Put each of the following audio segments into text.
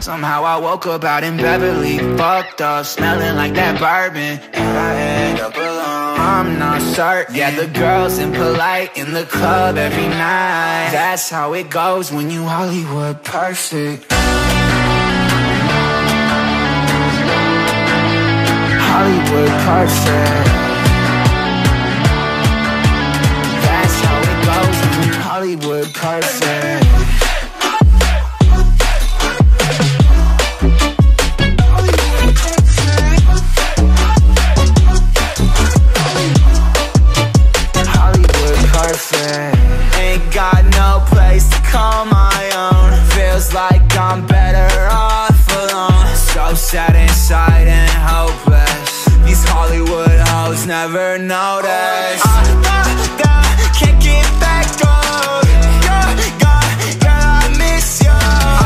Somehow I woke up out in Beverly, fucked up, smelling like that bourbon, and I end up alone. I'm not certain. Yeah, the girls impolite in the club every night. That's how it goes when you Hollywood perfect. Hollywood perfect. That's how it goes when you Hollywood perfect. Ain't got no place to call my own. Feels like I'm better off alone. So sad inside and hopeless. These Hollywood hoes never notice. Can't get back on. Girl, I miss you.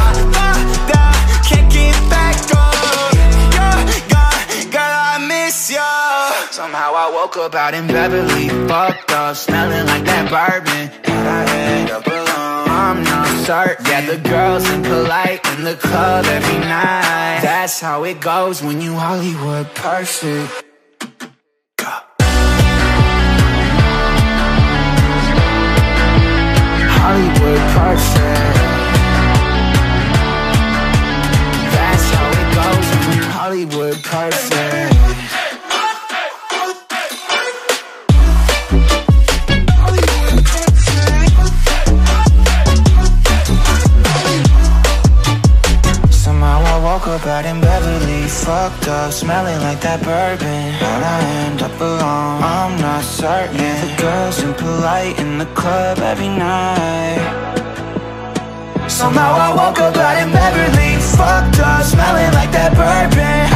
Can't get back on. Girl, I miss you. Somehow I woke up out in Beverly, fucked up, smelling like that bourbon, and I end up alone. I'm not certain. Yeah, the girls impolite in the club every night. That's how it goes when you Hollywood perfect. Hollywood perfect. That's how it goes when you Hollywood perfect. Woke up out in Beverly, fucked up, smelling like that bourbon, and I end up alone. I'm not certain. Yeah, the girls impolite in the club every night. Somehow I woke up out in Beverly, fucked up, smelling like that bourbon.